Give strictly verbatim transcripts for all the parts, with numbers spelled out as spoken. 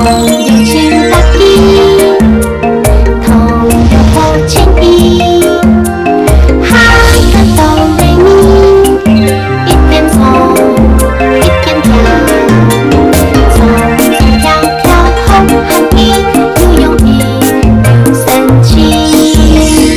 朋友请大意，朋友好情谊，哈个哆来咪，一边走一边跳，走走跳跳好汉意，又勇毅又神奇。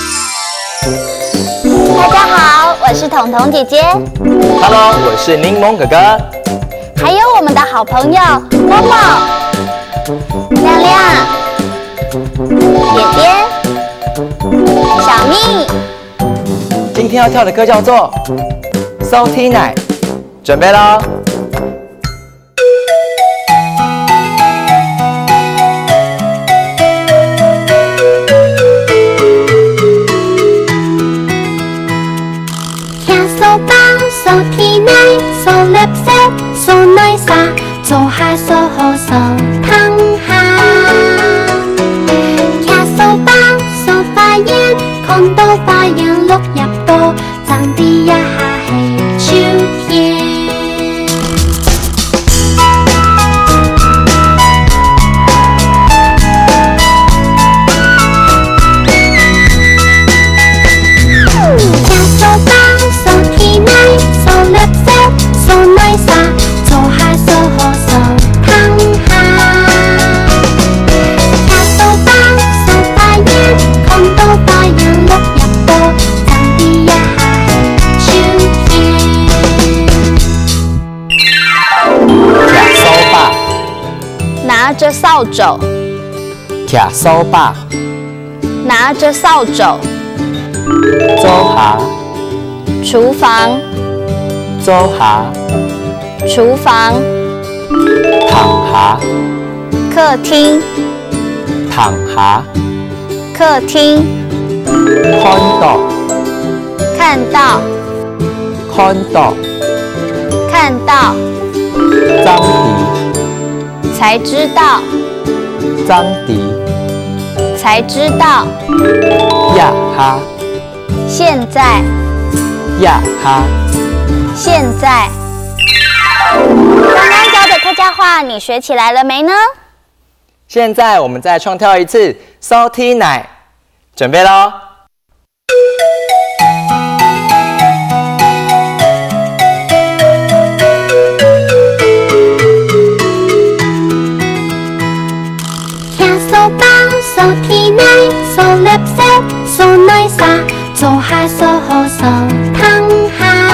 大家好，我是彤彤姐姐。 Hello， 我是柠檬哥哥。 还有我们的好朋友默默、亮亮、点点、小蜜。 今天要跳的歌叫做《Salty Night》，准备咯。 Salty night, so upset, so nice 啊，做下 so 好 so 躺下。騎手巴 so 花園，看到花園碌入到，爭啲一下係超甜。騎手巴 Salty night。So nice 啊，做下 so 好 so 躺下。騎手巴 so 花園，看到花園碌入到，爭啲一下係超甜。 騎手巴， 拿着掃帚， 騎手巴， 拿着掃帚， 做下， 廚房。 做下， 廚房， 躺下， 客廳， 躺下， 客廳， 看到， 看到， 看到， 看到， 爭啲， 才知道， 爭啲， 才知道， 呀哈， 現在， 呀哈。 现在，刚刚教的客家话，你学起来了没呢？ 现在我们再创跳一次 Salty Night， 准备咯。 骑手巴 Salty night, so upset, so nice 啊，做下 so 好 so 躺下。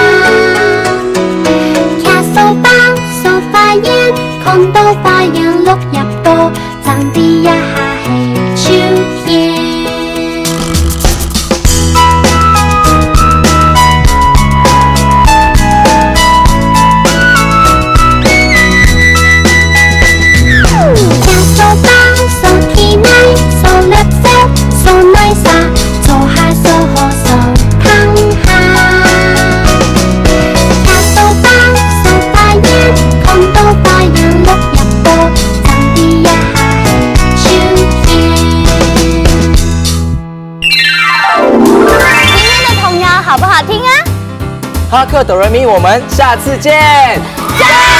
看到花園碌入到，爭啲一下係超甜。騎手巴 Salty night, so upset, so nice 啊，做下 so 好 so 躺下。騎手巴 so 花園，看到花園碌入到，爭啲一下係超甜。今天的童謠好不好聽啊？ 哈克哆瑞咪，我們下次見。 加油！